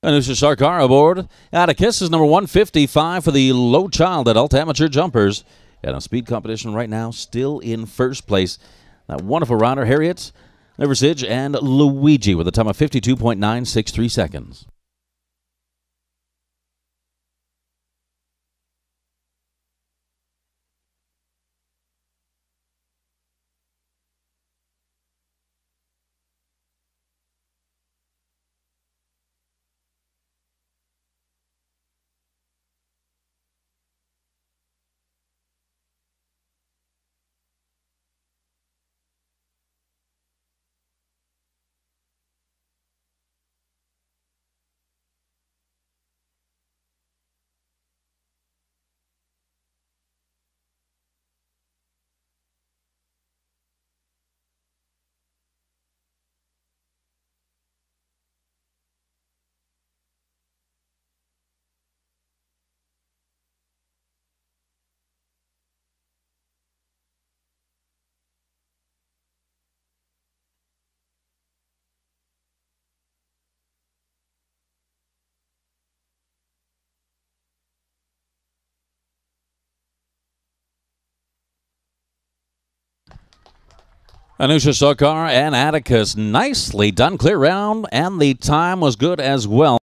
Anusha Sarkar aboard. Atticus is number 155 for the low child adult amateur jumpers. And a speed competition right now, still in first place. That wonderful rounder, Harriet, Liversidge, and Luigi with a time of 52.963 seconds. Anusha Sarkar and Atticus, nicely done, clear round, and the time was good as well.